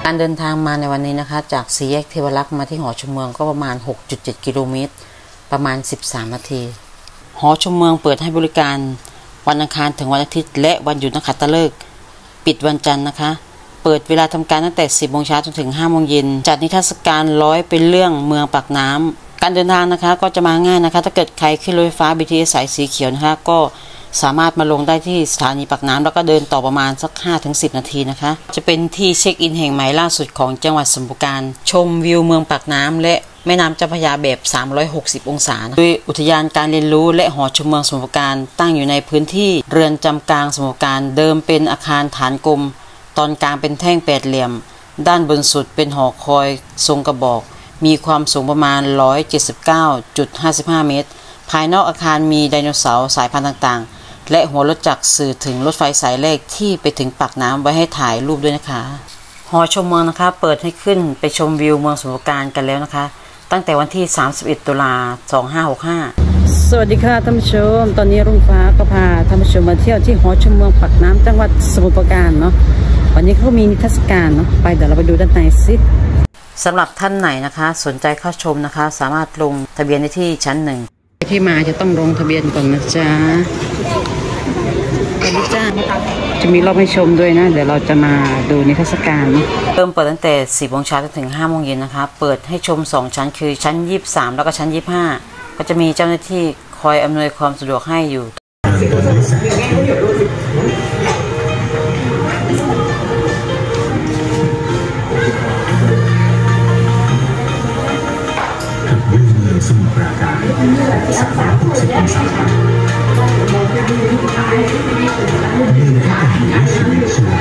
การเดินทางมาในวันนี้นะคะจากสี่แยกเทวรักษ์มาที่หอชมเมืองก็ประมาณ 6.7 กิโลเมตรประมาณ13 นาทีหอชมเมืองเปิดให้บริการวันอังคารถึงวันอาทิตย์และวันหยุดนักขัตฤกษ์ปิดวันจันทร์นะคะเปิดเวลาทำการตั้งแต่ 10 โมงเช้าจนถึง 5 โมงเย็นจัดนิทรรศการร้อยเป็นเรื่องเมืองปากน้ำการเดินทางนะคะก็จะมาง่ายนะคะถ้าเกิดใครขึ้นรถไฟฟ้า BTS สายสีเขียวนะคะก็สามารถมาลงได้ที่สถานีปากน้ำแล้วก็เดินต่อประมาณสัก 5-10 นาทีนะคะจะเป็นที่เช็คอินแห่งใหม่ล่าสุดของจังหวัดสมุทรปราการชมวิวเมืองปากน้ำและแม่น้ำเจ้าพระยาแบบ 360 องศาโดยอุทยานการเรียนรู้และหอชมเมืองสมุทรปราการตั้งอยู่ในพื้นที่เรือนจำกลางสมุทรปราการเดิมเป็นอาคารฐานกลมตอนกลางเป็นแท่งแปดเหลี่ยมด้านบนสุดเป็นหอคอยทรงกระบอกมีความสูงประมาณ 179.55 เมตรภายนอกอาคารมีไดโนเสาร์สายพันธุ์ต่างๆและหัวรถจักรสื่อถึงรถไฟสายแรกที่ไปถึงปากน้ำไว้ให้ถ่ายรูปด้วยนะคะหอชมเมืองนะคะเปิดให้ขึ้นไปชมวิวเมืองสมุทรปราการกันแล้วนะคะตั้งแต่วันที่ 31 ตุลา2565สวัสดีค่ะท่านผู้ชมตอนนี้รุ่งฟ้าก็พาท่านผู้ชมมาเที่ยวที่หอชมเมืองปากน้ำจังหวัดสมุทรปราการเนาะวันนี้เขามีนิทรรศการเนาะไปเดี๋ยวเราไปดูด้านในสิสำหรับท่านไหนนะคะสนใจเข้าชมนะคะสามารถลงทะเบียนได้ที่ชั้น1ที่มาจะต้องลงทะเบียนก่อนนะจ๊ะสวัสดีจ้าจะมีรอบให้ชมด้วยนะเดี๋ยวเราจะมาดูนิทรรศการเริ่มเปิดตั้งแต่ 10 โมงเช้าจนถึง 5 โมงเย็นนะคะเปิดให้ชม2ชั้นคือชั้น23แล้วก็ชั้น25ก็จะมีเจ้าหน้าที่คอยอำนวยความสะดวกให้อยู่สมุทรปราการ360 องศาเดินให้กับอยู่ที่ชีวิตชีวา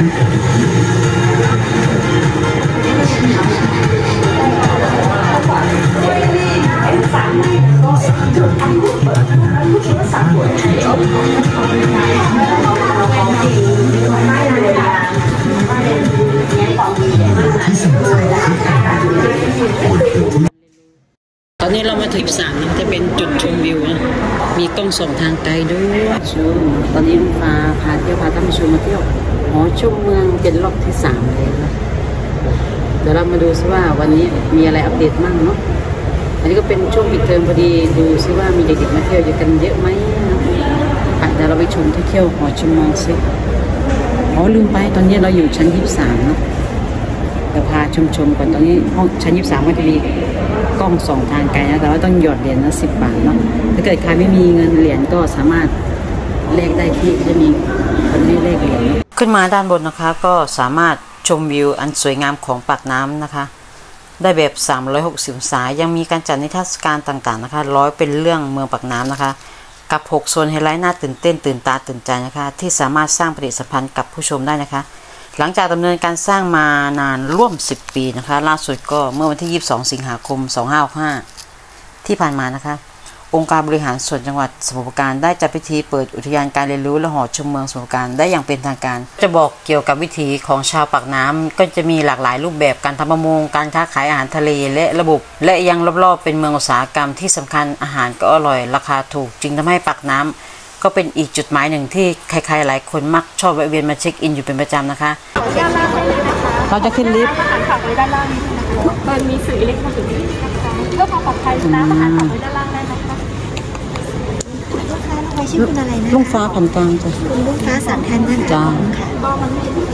ตอนนี้เรามาถึง3นะจะเป็นจุดชมวิวนะมีกล้องส่องทางไกลด้วยตอนนี้ลุงพาเที่ยวพาท่านผู้ชมมาเที่ยวหอชมเมืองเป็นรอบที่3เลยนะเดี๋ยวเรามาดูซิว่าวันนี้มีอะไรอัปเดตมั่งเนาะอันนี้ก็เป็นช่วงปิดเทอมพอดีดูซิว่ามีเด็กๆมาเที่ยวกันเยอะไหมเดี๋ยวเราไปชมเที่ยวหอชมเมืองซิลืมไปตอนนี้เราอยู่ชั้น23เนาะเดี๋ยวพาชมก่อนตอนนี้ห้องชั้น23ก็จะมีกล้องส่องทางไกลนะแต่ว่าต้องหยอดเหรียญละ10 บาทเนาะถ้าเกิดใครไม่มีเงินเหรียญก็สามารถเลขได้ที่จะมีคนให้เลขเหรียญขึ้นมาด้านบนนะคะก็สามารถชมวิวอันสวยงามของปากน้ำนะคะได้แบบ360 องศายังมีการจัดนิทรรศการต่างๆนะคะร้อยเป็นเรื่องเมืองปากน้ำนะคะกับ6 โซนไฮไลท์น่าตื่นเต้นตื่นตาตื่นใจนะคะที่สามารถสร้างปฏิสัมพันธ์กับผู้ชมได้นะคะหลังจากดำเนินการสร้างมานานร่วม10 ปีนะคะล่าสุดก็เมื่อวันที่22 สิงหาคม 2565ที่ผ่านมานะคะองค์การบริหารส่วนจังหวัดสมุทรปราการได้จัดพิธีเปิดอุทยานการเรียนรู้และหอชมเมืองสมุทรปราการได้อย่างเป็นทางการจะบอกเกี่ยวกับวิถีของชาวปากน้ำก็จะมีหลากหลายรูปแบบการทำประมงการค้าขายอาหารทะเลและระบบและยังรอบๆเป็นเมืองอุตสาหกรรมที่สำคัญอาหารก็อร่อยราคาถูกจึงทำให้ปากน้ำก็เป็นอีกจุดหมายหนึ่งที่ใครๆหลายคนมักชอบแวะเวียนมาเช็คอินอยู่เป็นประจำนะคะเราจะขึ้นลิฟต์อาหารฝากไว้ด้านล่างนี้นะคะมันมีสื่ออิเล็กทรอนิกส์นะคะเพื่อความปลอดภัยนะอาหารฝากไว้ด้านล่างได้นะคะลูกค้าเราไปชื่อคุณอะไรนะลุงฟ้าผันกลางจ้ะคุณลุงฟ้า3 ท่านนะคะจ้าค่ะก็มัน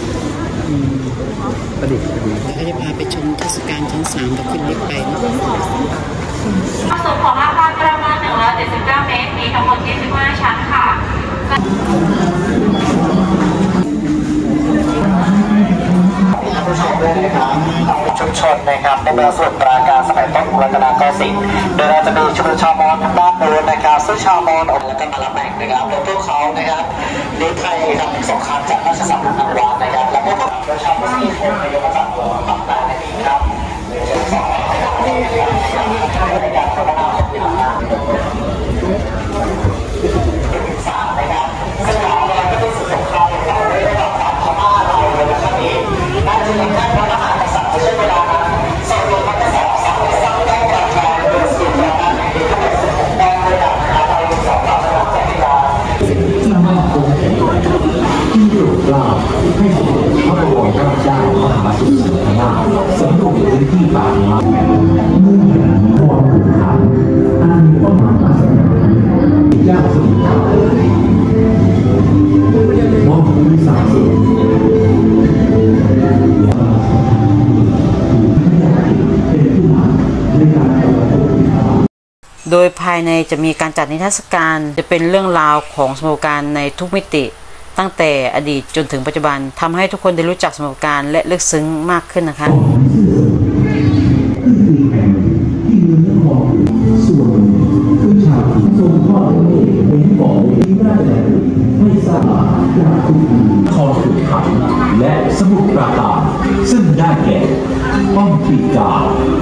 ประดิษฐ์เขาจะพาไปชมเทศกาลชั้น3แล้วขึ้นลิฟต์ไปนะส่วนของอาคารประมาณ179 เมตรมีทั้งหมด25 ชั้นค่ะชุมชนนะครับในเมืองสมุทรปราการสมัยต้นรัตนโกสินทร์โดยเราจะมีชุมชนชาวมอญทางด้านโน้นนะครับซึ่งชาวมอญแล้วก็มาละแบ่งนะครับโดยพวกเขานะครับเลี้ยงไทยครับสงครามจากราชสำนักนวานะครับแล้วก็โดยชาวมุสลิมคนในยุคปัจจุบันต่างๆนั่นเองครับในการพัฒนาของเราซึ่งเราก็ต้องสงครามเราได้รับการพม่าเราเลยนะครับนี้น่าจะมีแค่พระมหากษัตริย์ในช่วงเวลานั้นสมเด็จพระกษัตริย์สร้างได้การแทนโดยสิ่งเหล่านั้นที่ทำให้สมบูรณ์ได้ระดับเราสองเราระดับจักรยานสามารถคงแข็งแรงที่อยู่กล้าให้พระบรมเจ้ามหาสุพื้นที่ป่าไม้เมื่อเห็นความผูกพันอันมีความหมายมากสำคัญเจ้าสมุทรมองภูมิศาสตร์สุดโดยภายในจะมีการจัดนิทรรศการจะเป็นเรื่องราวของสมการในทุกมิติตั้งแต่อดีตจนถึงปัจจุบันทำให้ทุกคนได้รู้จักสมการและลึกซึ้งมากขึ้นนะคะส่วนคือชาวที่ทรงทอดพระเนตรเป็นก่อนที่ได้แต่ไม่ทราบจากคุณคอสุดขันและสมุทรปราการซึ่งได้แก่ป้อมปีกา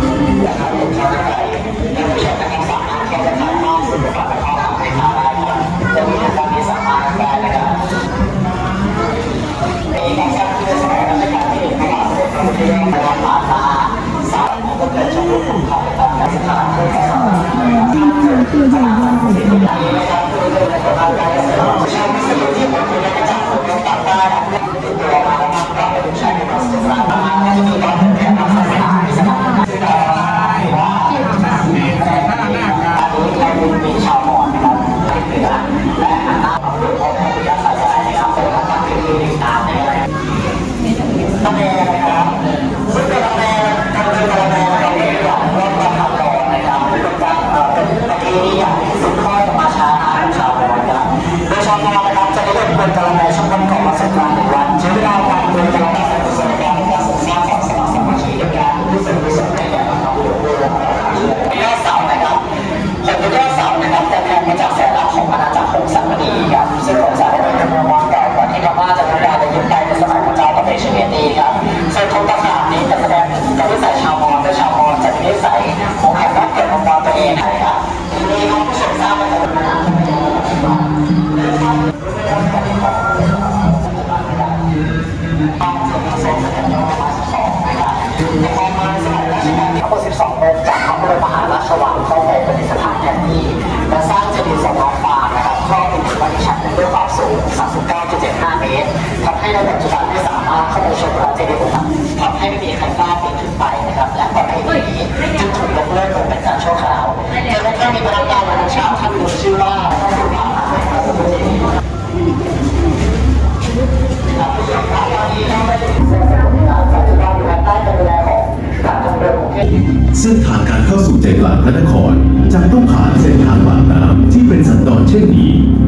เส้นทางการเข้าสู่ใจกลางพระนครจะต้องผ่านเส้นทางปากน้ำที่เป็นสันดอนเช่นนี้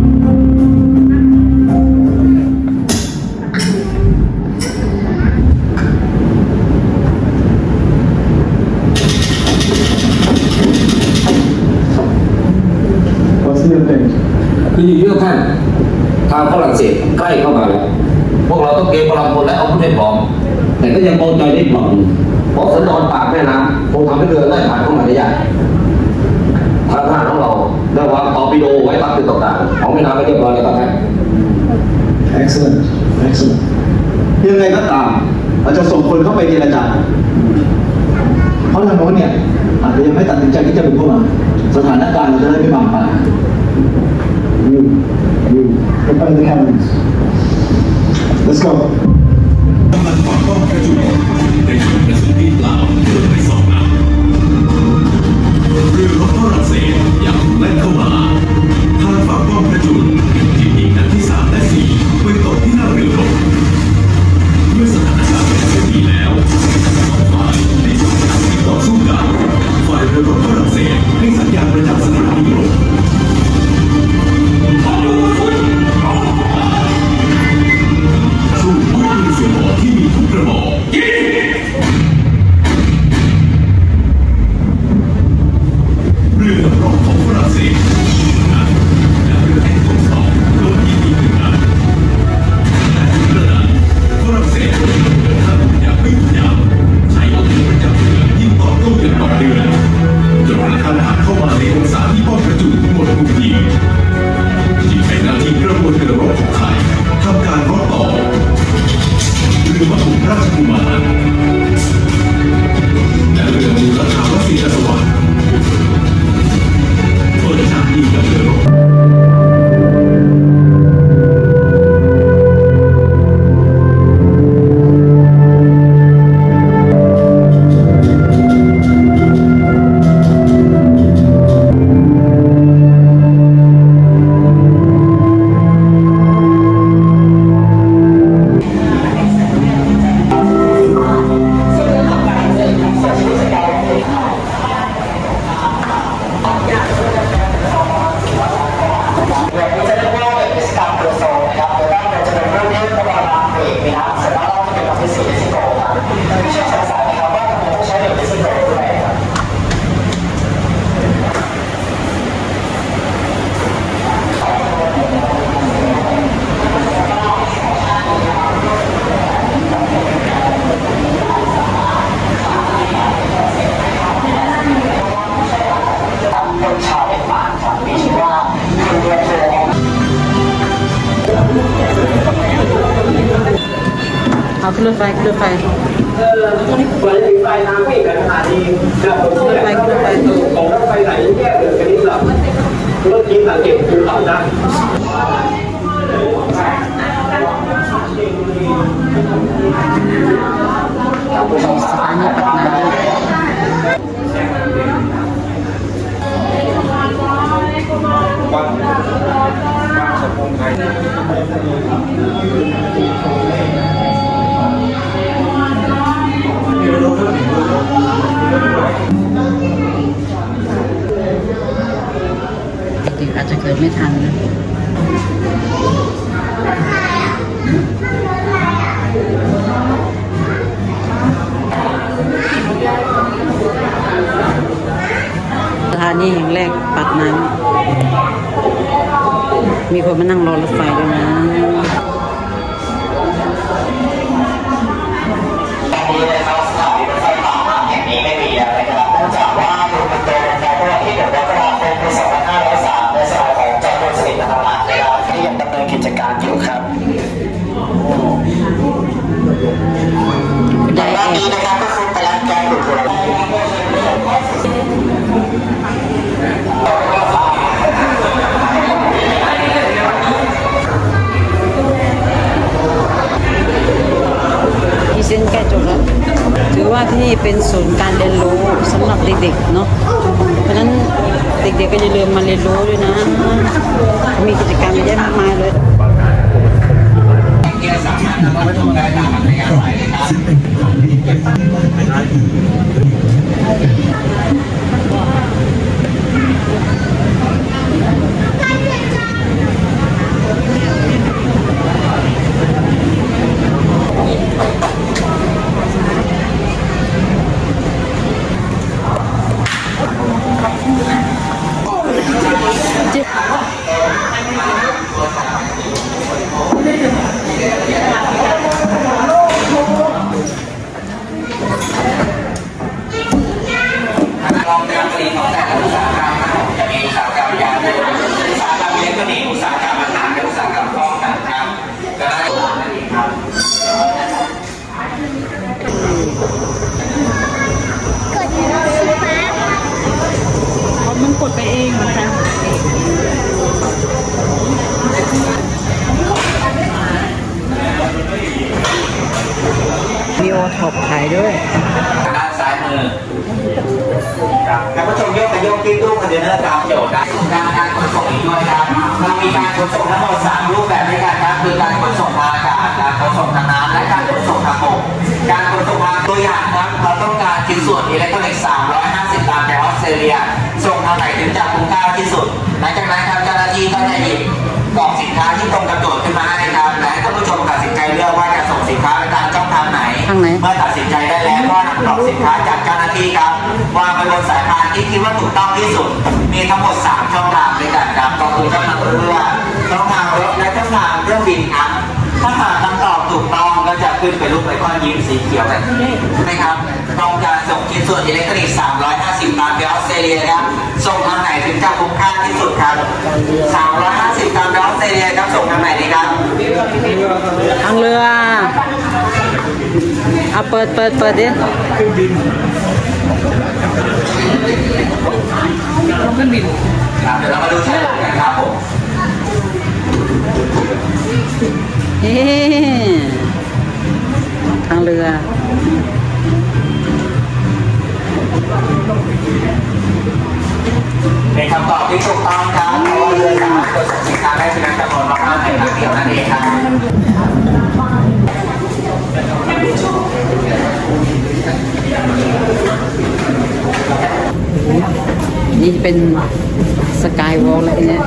คืออยู่ที่ท่านทางฝรั่งเศสใกล้เข้ามาแล้วพวกเราต้องเก็บพลังคนและเอาผู้เล่นพร้อมแต่ก็ยังโปรใจนิดหน่อยเพราะสันดอนปากแม่น้ำคงทำให้เรือได้ผ่านเข้ามาได้ยากทางทหารของเราได้วางตอร์ปิโดไว้ตามจุดต่างๆของแม่น้ำไปเรียบร้อยแล้วครับท่าน Excellent Excellent ยังไงก็ตามเราจะส่งคนเข้าไปเจรจาเพราะทางโน้นเนี่ยอาจจะยังไม่ตัดสินใจที่จะบุกเข้ามาสถานการณ์เราจะได้ไม่บานปลายYou prepare the cabins Let's go กำลังความต้องกระจุยในช่วงกระสุนที่เปล่าเพื่อไปสองนัดเรือรบฝรั่งเศสยังแล่นเข้ามาทางฝั่งป้อมกระจุยที่ยิงนัดที่3และ4ไปตกที่หน้าเรือรบเมื่อสถานการณ์เป็นเช่นนี้แล้วสองฝ่ายได้สั่งการให้ต่อสู้กันฝ่ายเรือรบฝรั่งเศสให้สัญญาณประจำสถานีรบที่มีทุกกระบอกเรือรบของฝรั่งเศสและเรือแห่งสงครามโดนยิงอีก1 นัดและถึงกระนั้นฝรั่งเศสเดินทางอย่างไม่หยุดยั้งใช้อาวุธประจำเรือยิงต่อโต้อย่างต่อเนื่องจนเอาขึ้นรถไฟขึ้นรถไฟกว่าจะถึงปลายทางก็อีกขนาดนี้ครับผมเนี่ยของรถไฟไหนแยกเลยกันนิดหน่อยรถจีนสังเกตภูเขานะสถานีปากน้ำเด็กๆอาจจะเกิดไม่ทันนะสถานีแห่งแรกปากน้ำมีคนมานั่งรอรถไฟด้วยนะกิจการอยู่ครับได้แอบนะครับก็คือไปรับแกงหลุดที่เส้นแก้จบแล้วถือว่าที่นี่เป็นศูนย์การเรียนรู้สำหรับเด็กๆเนาะเพราะฉะนั้นเด็กๆก็อย่าลืมมาเรียนรู้ด้วยนะมีกิจกรรมเยอะแยะมากมายเลยสามารถนำมาทำได้ตามอัธยาศัยนะครับซึ่งเป็นของที่เก็บมันกดไปเองเหมือนกันมีโอท็อปขายด้วยด้านซ้ายมือท่านผู้ชมยกที่ตู้คอนเทนเนอร์ตามโจทย์การขนส่งอีกด้วยครับเรามีการขนส่งทั้งหมด3รูปแบบด้วยกันครับคือการขนส่งทางอากาศการขนส่งทางน้ำและการขนส่งทางบกการขนส่งทางตัวอย่างครับเราต้องการชิ้นส่วนอิเล็กทรอนิกส์350 ตันไปออสเตรเลียส่งทางไหนถึงจะคุ้มค่าที่สุดหลังจากนั้นครับเจ้าหน้าที่ก็จะหยิบกล่องสินค้าที่ตรงกับโจทย์ขึ้นมาให้ครับและให้ท่านผู้ชมตัดสินใจเลือกว่าจะส่งสินค้าไปทางช่องทางไหนเมื่อตัดสินใจได้แล้วก็นำกล่องสินค้าจากเจ้าหน้าที่ครับวางไปบนสายพานที่คิดว่าถูกต้องที่สุดมีทั้งหมด3ช่องทางด้วยกันครับก็คือช่องทางเรือช่องทางรถและช่องทางเครื่องบินครับถ้าหากคำตอบถูกต้องก็จะขึ้นเป็นรูปไอคอนยิ้มสีเขียวแบบนี้นะครับต้องการส่งชิ้นส่วนอิเล็กทรอนิกส์350 ตันไปออสเตรเลียครับส่งทางไหนถึงจะคุ้มค่าที่สุดครับ350 ตันไปออสเตรเลียครับส่งทางไหนดีครับทางเรือเอาเปิดดิเครื่องบินครับเดี๋ยวเรามาดูเฉลยกันครับผมทางเรือเป็นคำตอบที่ถูกต้องครับเพราะว่าเรือสามารถขนส่งสินค้าได้เป็นจำนวนมากๆในครั้งเดียวนั่นเองครับนี่เป็นสกายวอล์กอะไรเนี่ย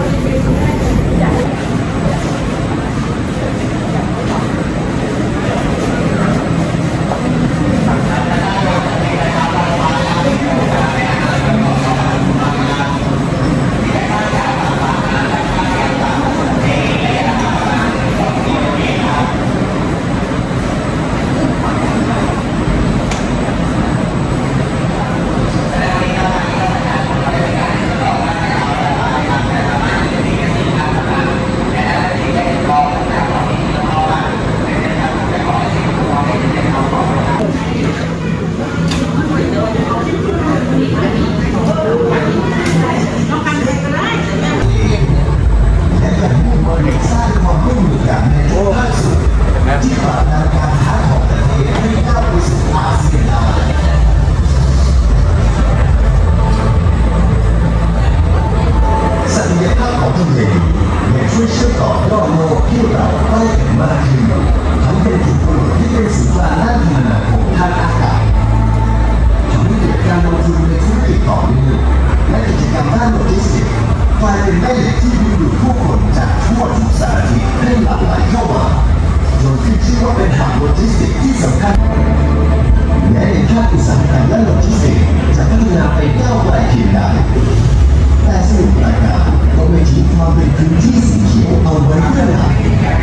จะไปก้าวไกลเพียงใดแต่สรุปรายการก็ไม่ทิ้งความเป็นพื้นที่สีเขียวเอาไว้เพื่อเรา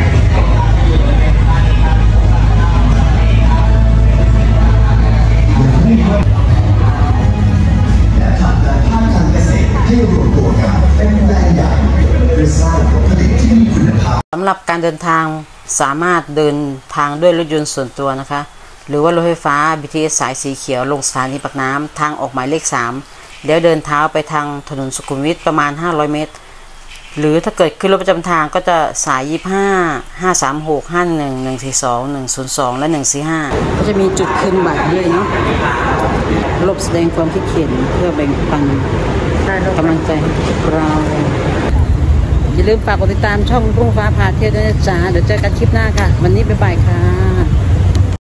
และทำการภาคการเกษตรให้รวมตัวกันเป็นแรงใหญ่เพื่อสร้างผลผลิตที่มีคุณภาพสำหรับการเดินทางสามารถเดินทางด้วยรถยนต์ส่วนตัวนะคะหรือว่ารถไฟฟ้า BTS สายสีเขียวลงสถานีปากน้ำทางออกหมายเลข3แล้วเดินเท้าไปทางถนนสุขุมวิทประมาณ500เมตรหรือถ้าเกิดขึ้นรถประจำทางก็จะสาย25 536 51 142 102และ145ก็จะมีจุดคืนบัตรด้วยเนาะลบแสดงความคิดเห็นเพื่อแบ่งปันกำลังใจให้เราอย่าลืมฝากกดติดตามช่องรุ่งฟ้าพาเที่ยวด้วยนะจ๊ะเดี๋ยวเจอกันคลิปหน้าค่ะวันนี้บ๊ายบายค่ะ